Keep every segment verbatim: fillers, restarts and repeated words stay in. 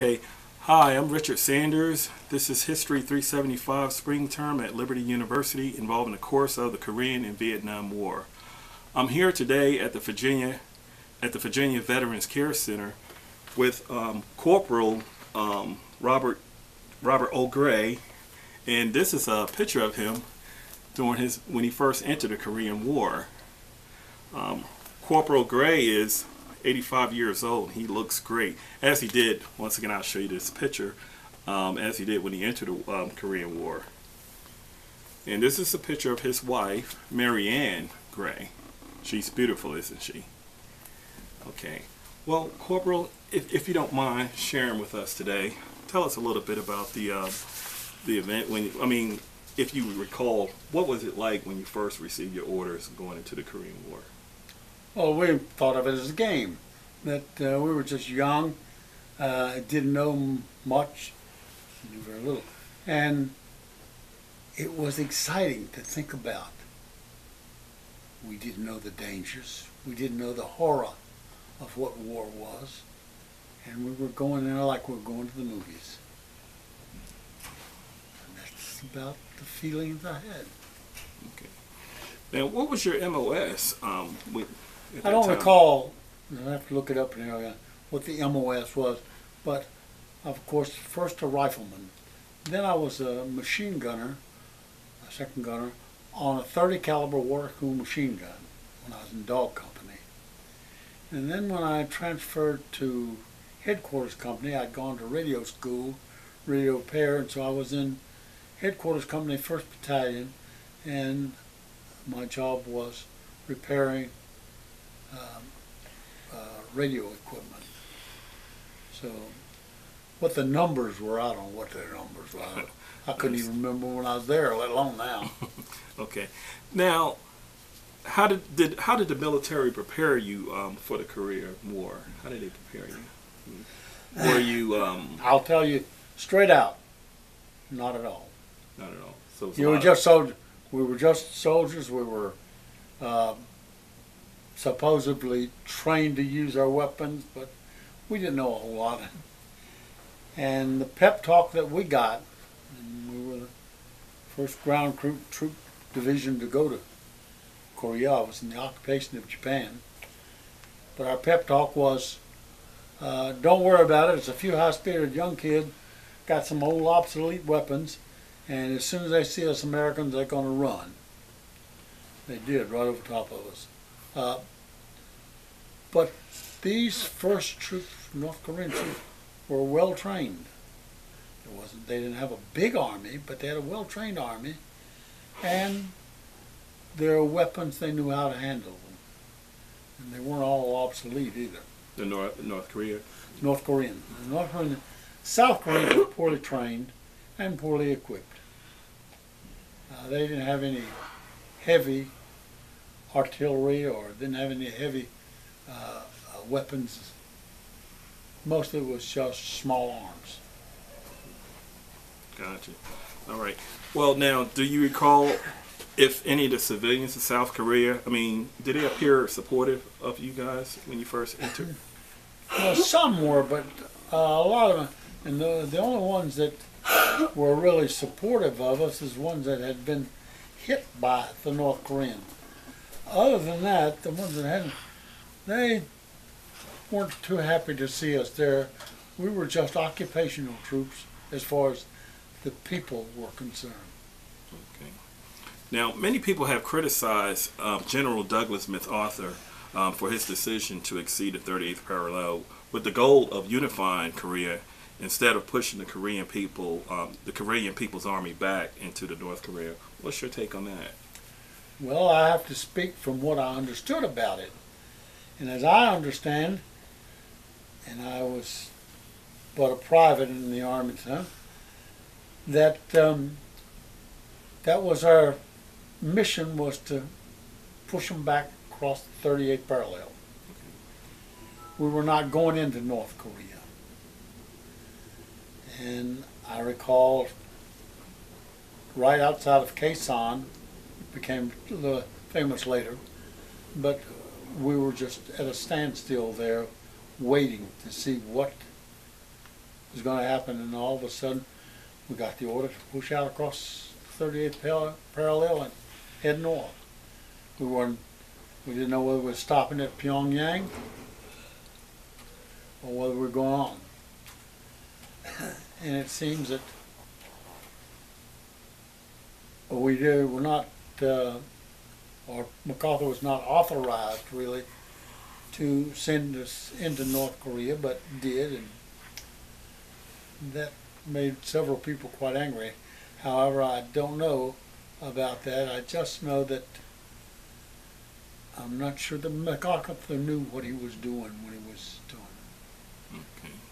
Hey, hi, I'm Richard Sanders. This is History three seventy-five Spring Term at Liberty University involving a course of the Korean and Vietnam War. I'm here today at the Virginia at the Virginia Veterans Care Center with um, Corporal um, Robert Robert O'Gray, and this is a picture of him during his when he first entered the Korean War. Um, Corporal Gray is eighty-five years old. He looks great, as he did. Once again, I'll show you this picture, um, as he did when he entered the um, Korean War. And this is a picture of his wife, Mary Ann Gray. She's beautiful, isn't she? Okay. Well, Corporal, if, if you don't mind sharing with us today, tell us a little bit about the uh, the event. When I mean, if you recall, what was it like when you first received your orders going into the Korean War? Well, we thought of it as a game, that uh, we were just young, uh, didn't know much, knew very little, and it was exciting to think about. We didn't know the dangers, we didn't know the horror of what war was, and we were going there like we were going to the movies. And that's about the feelings I had. Okay. Now, what was your M O S? Um, with, I don't time? recall, I have to look it up in area, what the M O S was, but of course, first a rifleman. Then I was a machine gunner, a second gunner, on a thirty caliber water cooled machine gun when I was in dog company. And then when I transferred to headquarters company, I'd gone to radio school, radio repair, and so I was in headquarters company, first battalion, and my job was repairing Um, uh, radio equipment. So what the numbers were, I don't know what their numbers were. I, I couldn't even remember when I was there, let alone now. Okay. Now, how did, did how did the military prepare you um, for the Korean War? How did they prepare you? Were you? Um, I'll tell you straight out, not at all. Not at all. So you were just soldiers. We were just soldiers. We were. Uh, supposedly trained to use our weapons, but we didn't know a whole lot. And the pep talk that we got, and we were the first ground troop, troop division to go to Korea. I was in the occupation of Japan. But our pep talk was, uh, don't worry about it. It's a few high-spirited young kids, got some old obsolete weapons, and as soon as they see us Americans, they're going to run. They did, right over top of us. Uh, but these first troops, North Korean troops, were well trained. It wasn't, they didn't have a big army, but they had a well trained army, and their weapons, they knew how to handle them. And they weren't all obsolete either. The North North Korea? North Korean. The North Korean. South Koreans were poorly trained and poorly equipped. Uh, they didn't have any heavy artillery or didn't have any heavy uh, uh, weapons. Most of it was just small arms. Gotcha. All right. Well, now, do you recall if any of the civilians in South Korea, I mean, did they appear supportive of you guys when you first entered? Well, some were, but uh, a lot of them, and the, the only ones that were really supportive of us is ones that had been hit by the North Koreans. Other than that, the ones that hadn't, they weren't too happy to see us there. We were just occupational troops as far as the people were concerned. Okay. Now, many people have criticized uh, General Douglas MacArthur um, for his decision to exceed the thirty-eighth parallel with the goal of unifying Korea instead of pushing the Korean people, um, the Korean People's Army back into the North Korea. What's your take on that? Well, I have to speak from what I understood about it. And as I understand, and I was but a private in the Army, huh, that um, that was our mission, was to push them back across the thirty-eighth parallel. We were not going into North Korea. And I recall right outside of Kasan, became famous later, but we were just at a standstill there waiting to see what was going to happen, and all of a sudden we got the order to push out across thirty-eighth parallel and head north. We weren't, we didn't know whether we were stopping at Pyongyang or whether we were going on. And it seems that we did, we're not, uh, or MacArthur was not authorized really to send us into North Korea, but did, and that made several people quite angry. However, I don't know about that. I just know that I'm not sure that MacArthur knew what he was doing when he was doing it. Okay.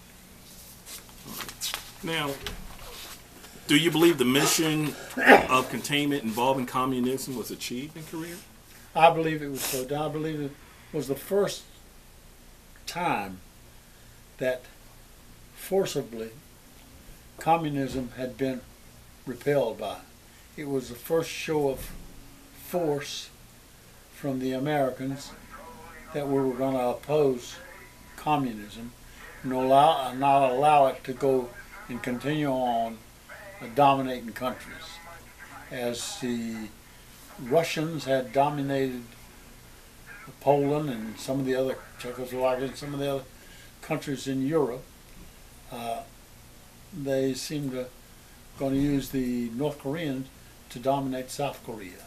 Now, do you believe the mission of containment involving communism was achieved in Korea? I believe it was so. I believe it was the first time that forcibly communism had been repelled by. It was the first show of force from the Americans that we were going to oppose communism and allow, not allow it to go and continue on uh, dominating countries. As the Russians had dominated Poland and some of the other, Czechoslovakia and some of the other countries in Europe, uh, they seemed to going to use the North Koreans to dominate South Korea.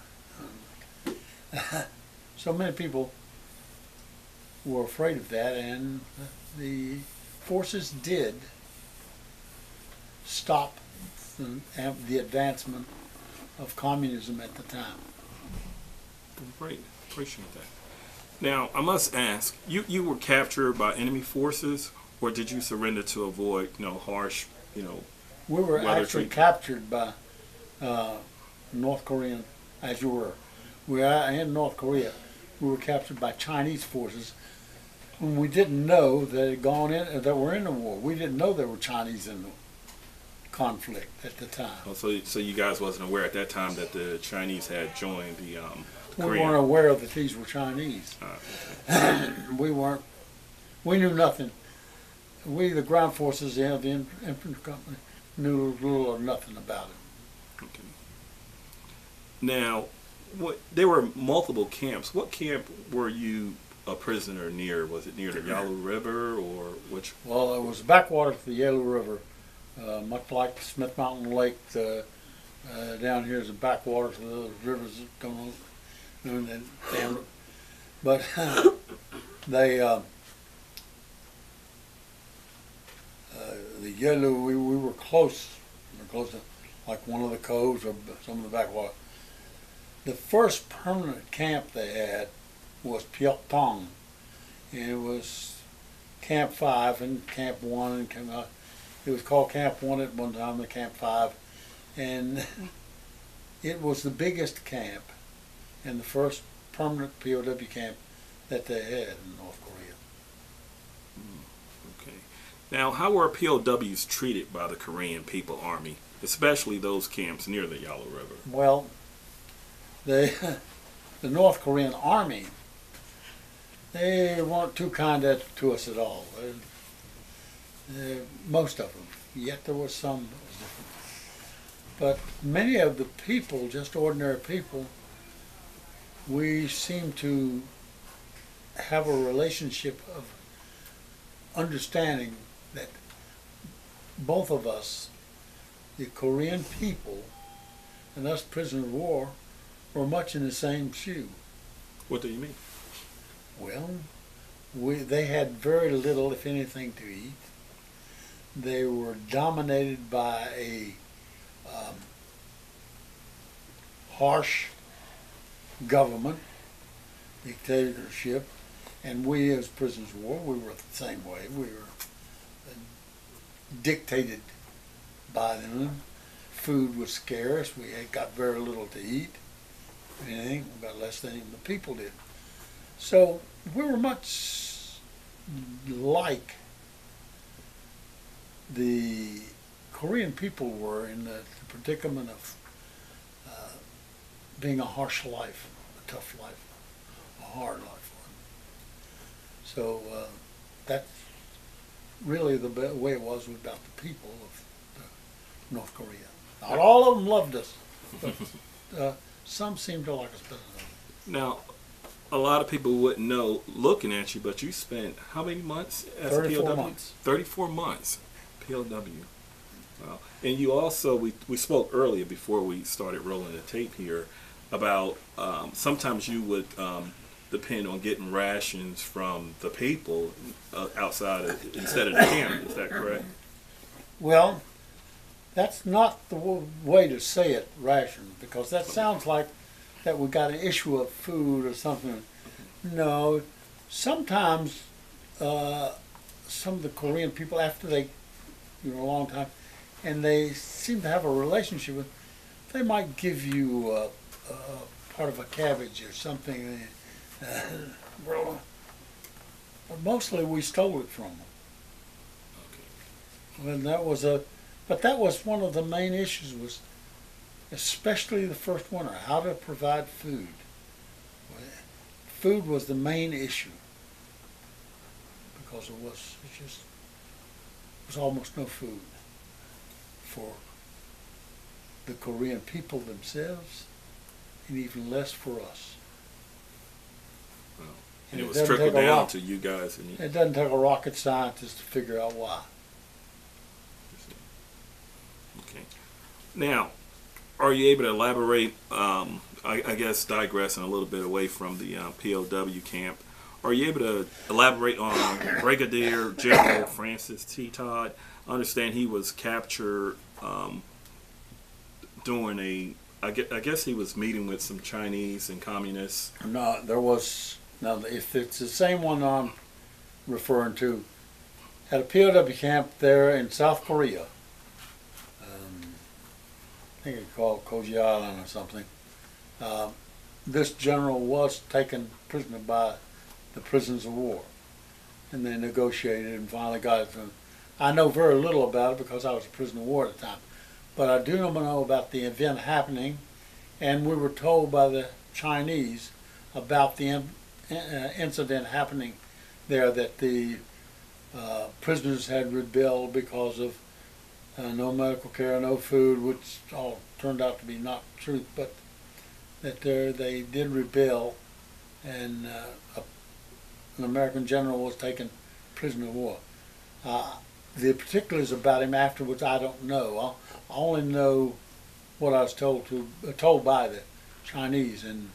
So many people were afraid of that, and the forces did stop the, the advancement of communism at the time. Great, appreciate that. Now, I must ask, you, you were captured by enemy forces, or did you surrender to avoid, you know, harsh, you know, we were weather actually treatment? captured by uh, North Korean, as you were. We were in North Korea. We were captured by Chinese forces when we didn't know that had gone in, that were in the war. We didn't know there were Chinese in the conflict at the time. Oh, so, so you guys wasn't aware at that time that the Chinese had joined the um, We Korean? weren't aware that these were Chinese. Uh, We weren't. We knew nothing. We, the ground forces, the, the infantry company, knew little or nothing about it. okay. Now, what there were multiple camps. What camp were you a prisoner near? Was it near the Yalu River or which? Well, it was backwaters of the Yalu River, uh, much like Smith Mountain Lake. Uh, uh, down here is the backwaters of the rivers that come over. And then, damn it. But they, uh, uh, the Yalu, we, we were close. We were close to like one of the coves or some of the backwater. The first permanent camp they had was Pyeongtaung, and it was Camp Five and Camp One and Camp. Uh, it was called Camp One at one time, the Camp Five, and it was the biggest camp and the first permanent P O W camp that they had in North Korea. Mm, okay. Now, how were P O Ws treated by the Korean People Army, especially those camps near the Yalu River? Well, they, the North Korean Army, they weren't too kind to us at all. They, they, most of them. Yet there was some that was different. But many of the people, just ordinary people, we seem to have a relationship of understanding that both of us, the Korean people and us prisoners of war, were much in the same shoe. What do you mean? Well, we, they had very little, if anything, to eat. They were dominated by a um, harsh government, dictatorship, and we as prisoners of war, we were the same way. We were uh, dictated by them. Food was scarce. We had got very little to eat. Anything, we got less than even the people did. So we were much like the Korean people were in the, the predicament of uh, being a harsh life, a tough life, a hard life for them. So uh, that's really the be- way it was was about the people of the North Korea. Not all of them loved us, but uh, some seemed to like us better than others. Now, a lot of people wouldn't know looking at you, but you spent how many months as a P O thirty-four W? months. thirty-four months, P O W. Wow. And you also, we, we spoke earlier before we started rolling the tape here about um, sometimes you would um, depend on getting rations from the people uh, outside of, instead of the camp. Is that correct? Well, that's not the w- way to say it, ration, because that sounds like that we got an issue of food or something. No, sometimes uh, some of the Korean people, after they, you know, a long time, and they seem to have a relationship with, they might give you uh, uh, part of a cabbage or something. Uh, well, but mostly we stole it from them. Okay. And that was a, but that was one of the main issues, was especially the first winter, how to provide food. Food was the main issue because it was it just it was almost no food for the Korean people themselves, and even less for us. Wow. And And it it was doesn't trickled take a down rock- to you guys. And you, It doesn't take a rocket scientist to figure out why. okay. Now, are you able to elaborate, um, I, I guess digressing a little bit away from the uh, P O W camp, are you able to elaborate on Brigadier General Francis T. Todd? I understand he was captured um, during a, I guess, I guess he was meeting with some Chinese and communists. No, there was, now if it's the same one I'm referring to, at a P O W camp there in South Korea, um, I think it's called Koji Island or something, uh, this general was taken prisoner by the prisoners of war, and they negotiated and finally got it to him. I know very little about it because I was a prisoner of war at the time, but I do know about the event happening, and we were told by the Chinese about the in, uh, incident happening there, that the uh, prisoners had rebelled because of uh, no medical care, no food, which all turned out to be not truth, but that there they did rebel, and uh, a, an American general was taken prisoner of war. Uh, the particulars about him afterwards I don't know. I, I only know what I was told to uh, told by the Chinese, and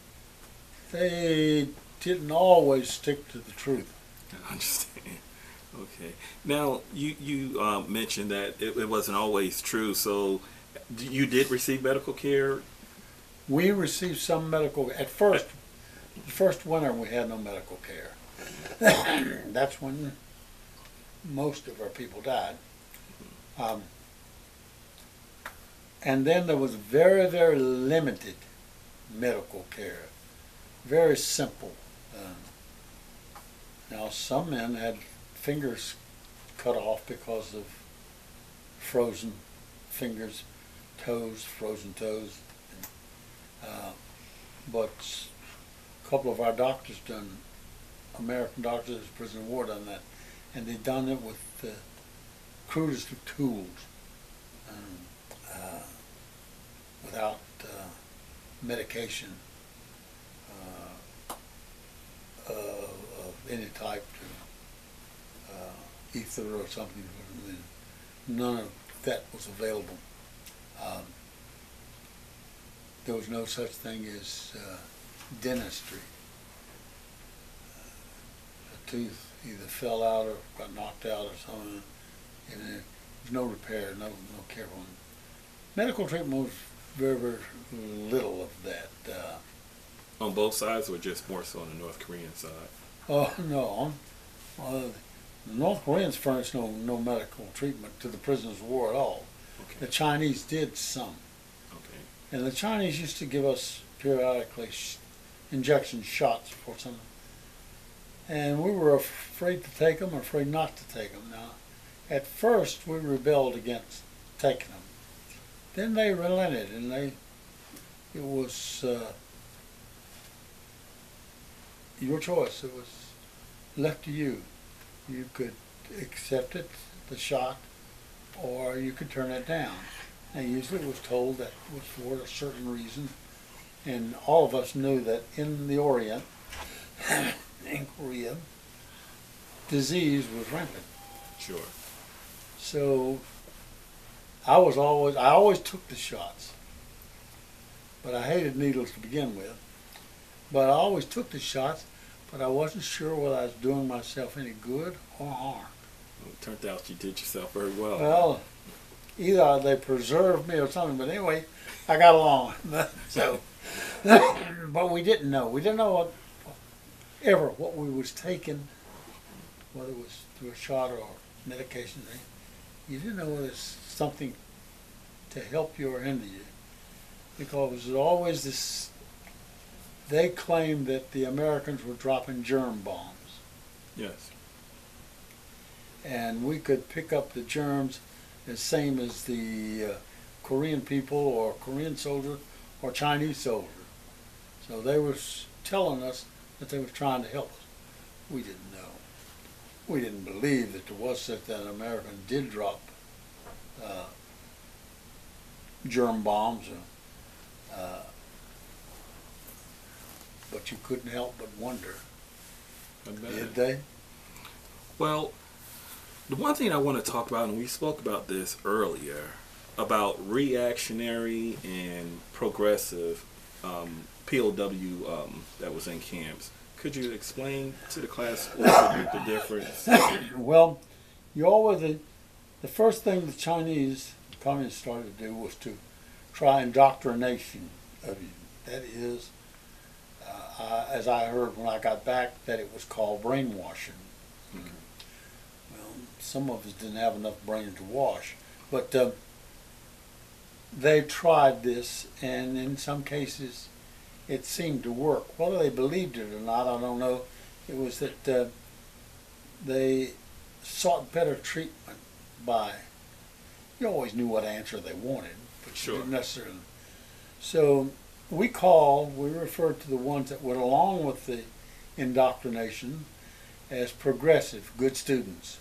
they didn't always stick to the truth. I understand. Okay. Now, you, you uh, mentioned that it, it wasn't always true, so d- you did receive medical care? We received some medical, at first, the first winter we had no medical care. That's when most of our people died. Um, and then there was very, very limited medical care. Very simple. Um, now, some men had fingers cut off because of frozen fingers, toes, frozen toes. Uh, but a couple of our doctors done, American doctors, prisoner of war, done that, and they done it with the crudest of tools, um, uh, without uh, medication uh, uh, of any type, to uh, ether or something. None of that was available. Um, There was no such thing as uh, dentistry. Uh, a tooth either fell out or got knocked out or something, and there was no repair, no no care for it. Medical treatment was very, very little of that. Uh, On both sides, or just more so on the North Korean side? oh no, uh, the North Koreans furnished no no medical treatment to the prisoners of war at all. Okay. The Chinese did some. Okay. And the Chinese used to give us periodically sh- injection shots for some. And we were afraid to take them, or afraid not to take them. Now, at first we rebelled against taking them. Then they relented, and they, it was uh, your choice. It was left to you. You could accept it, the shot, or you could turn it down. And usually it was told that it was for a certain reason. And all of us knew that in the Orient, in Korea, disease was rampant. Sure. So I was always, I always took the shots. But I hated needles to begin with. But I always took the shots, but I wasn't sure whether I was doing myself any good or harm. Well, it turned out you did yourself very well. Well, either they preserved me or something, but anyway, I got along. So, but we didn't know. We didn't know what, ever what we was taking, whether it was through a shot or medication. You didn't know whether it's something to help you or hinder you. Because there's always this, they claimed that the Americans were dropping germ bombs. Yes. And we could pick up the germs the same as the uh, Korean people or Korean soldier or Chinese soldier. So they were telling us that they were trying to help us. We didn't know. We didn't believe that there was such that an American did drop uh, germ bombs. Or, uh, but you couldn't help but wonder, did they? Well, the one thing I want to talk about, and we spoke about this earlier, about reactionary and progressive um, P O W um, that was in camps. Could you explain to the class what the, the difference? Well, you always, the, the first thing the Chinese communists started to do was to try indoctrination of you. That is, uh, I, as I heard when I got back, that it was called brainwashing. Mm-hmm. Well, some of us didn't have enough brain to wash, but uh, they tried this, and in some cases it seemed to work. Whether they believed it or not, I don't know. It was that uh, they sought better treatment by, you always knew what answer they wanted, but Sure. you didn't necessarily. So we call, we refer to the ones that went along with the indoctrination as progressive, good students.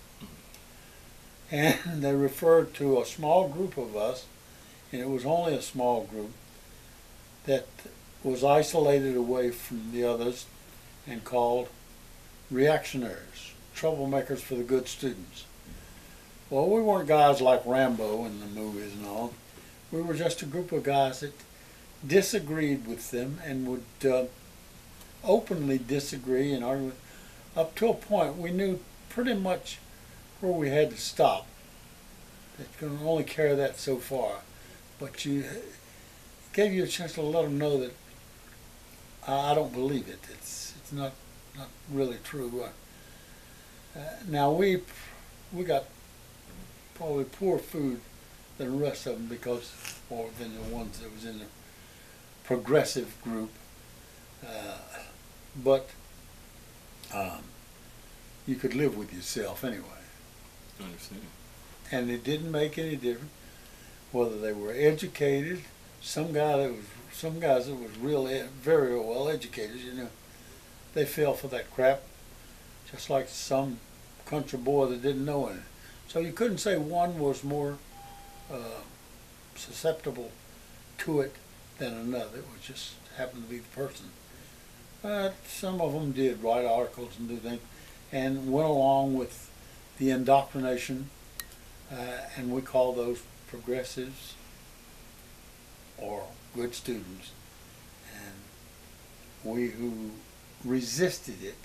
And they referred to a small group of us, and it was only a small group, that was isolated away from the others and called reactionaries, troublemakers for the good students. Well, we weren't guys like Rambo in the movies and all. We were just a group of guys that disagreed with them and would uh, openly disagree and argue up to a point. We knew pretty much where we had to stop. It could only carry that so far. But you gave you a chance to let them know that I don't believe it. It's it's not not really true. Uh, now we we got probably poor food than the rest of them because, or than the ones that was in the progressive group. Uh, but um, you could live with yourself anyway. I understand. And it didn't make any difference whether they were educated. Some guy that was, some guys that was real, ed, very well educated, you know, they fell for that crap, just like some country boy that didn't know any. So you couldn't say one was more uh, susceptible to it than another. It was just happened to be the person. But some of them did write articles and do things, and went along with the indoctrination, uh, and we call those progressives or good students. And we who resisted it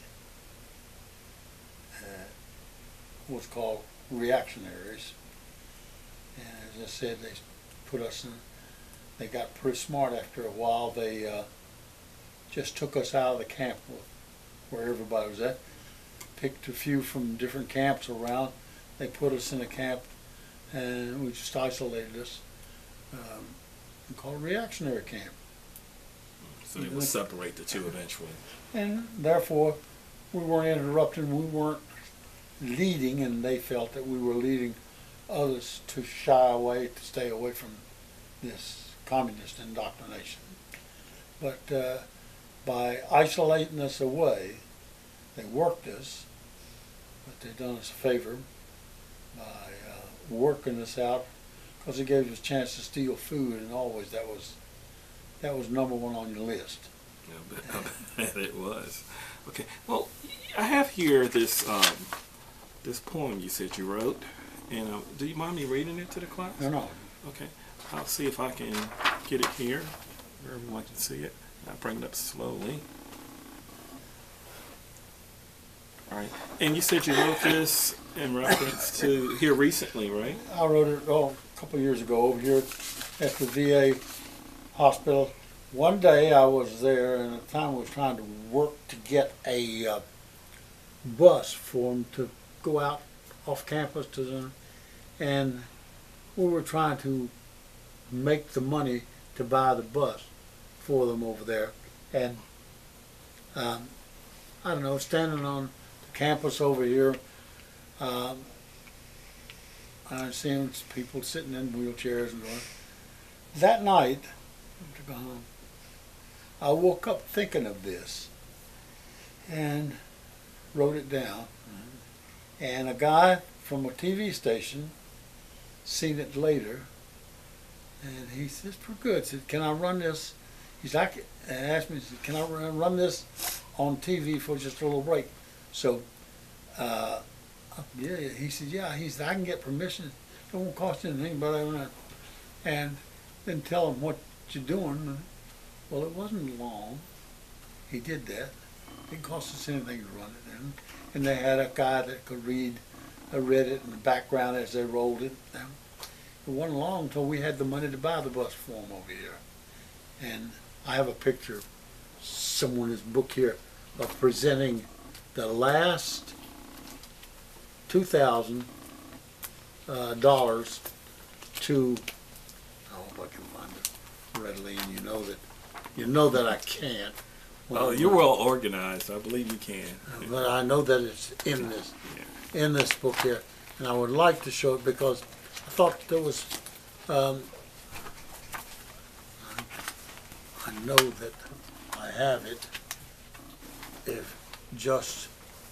uh, was called reactionaries. And as I said, they put us in, they got pretty smart after a while. They uh, just took us out of the camp where everybody was at, picked a few from different camps around. They put us in a camp and we just isolated us. Um, and called a reactionary camp. So they will separate the two eventually. And therefore, we weren't interrupting, we weren't leading, and they felt that we were leading others to shy away, to stay away from this communist indoctrination. But uh, by isolating us away, they worked us, but they done us a favor by uh, working us out, because it gave us a chance to steal food, and always that was that was number one on your list. Yeah, I bet it was. Okay. Well, I have here this um, this poem you said you wrote, and uh, do you mind me reading it to the class? No, no. Okay. I'll see if I can get it here where everyone can see it. I'll bring it up slowly. All right. And you said you wrote this in reference to here recently, right? I wrote it oh, a couple of years ago over here at the V A hospital. One day I was there, and at the time I was trying to work to get a uh, bus for them to go out off campus to them, and we were trying to make the money to buy the bus for them over there. And um, I don't know, standing on the campus over here, um, I seen people sitting in wheelchairs and going. That night, to go home, I woke up thinking of this and wrote it down. And a guy from a T V station seen it later, and he says, "Pretty good." Said, "Can I run this?" He's like, and asked me, he said, "Can I run, run this on T V for just a little break?" So, uh, yeah, he said, "Yeah." He said, "I can get permission. It won't cost you anything, but I want to." And then tell him what you're doing. Well, it wasn't long. He did that. It didn't cost us anything to run it in. And they had a guy that could read, uh, read it in the background as they rolled it. It wasn't long until we had the money to buy the bus for them over here. And I have a picture somewhere in this book here of presenting the last two thousand dollars to, I hope I can find it readily, and you know that you know that I can't. Well, you're well organized. I believe you can. But I know that it's in this Yeah. in this book here, and I would like to show it because I thought there was. Um, I know that I have it. If just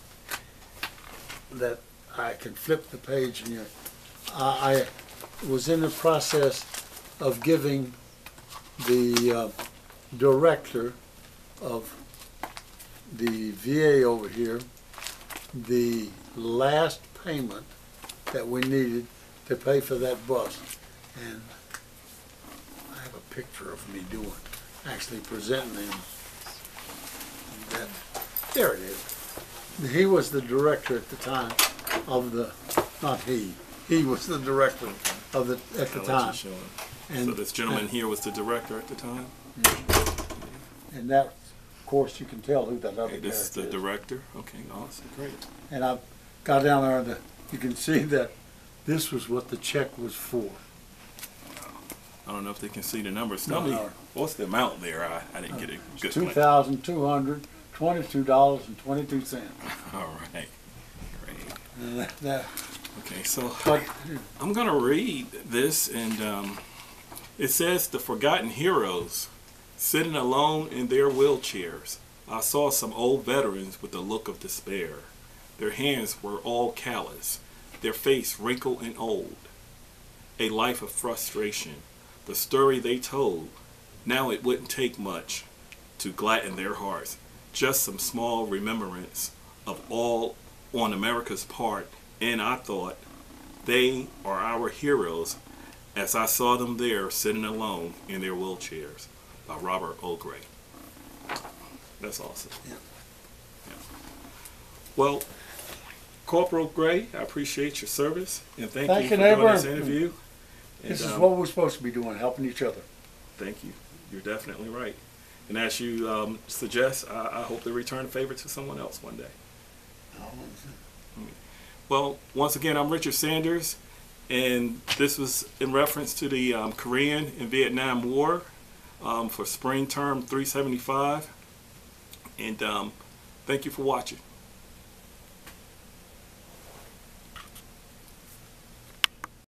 that I can flip the page and you. I, I was in the process of giving the uh, director of the V A over here the last payment that we needed to pay for that bus. And I have a picture of me doing, actually presenting him that. There it is. He was the director at the time of the, not he, he was the director of the, at the I'll let time. you show it. And, So this gentleman here was the director at the time? and that, of course, you can tell who that other Okay, this is the character is. director. Okay, awesome, great. And I got down there, and the, you can see that this was what the check was for. I don't know if they can see the numbers. No, Tell me, no. what's the amount there? I, I didn't get a good Two glance. thousand two hundred twenty-two dollars and twenty-two cents. All right, great. And that, that, Okay, so but I'm going to read this, and um, it says, "The forgotten heroes sitting alone in their wheelchairs. I saw some old veterans with a look of despair. Their hands were all callous, their face wrinkled and old. A life of frustration. The story they told, now it wouldn't take much to gladden their hearts. Just some small remembrance of all on America's part, and I thought they are our heroes as I saw them there sitting alone in their wheelchairs." By Robert O. Gray. That's awesome. Yeah. Yeah. Well, Corporal Gray, I appreciate your service, and thank, Thank you you, for doing neighbor. this interview. this And, is um, what we're supposed to be doing, helping each other. Thank you. You're definitely right. And as you um, suggest, I, I hope to return the favor to someone else one day. Well, once again, I'm Richard Sanders, and this was in reference to the um, Korean and Vietnam War um, for spring term three seventy-five. And um, thank you for watching.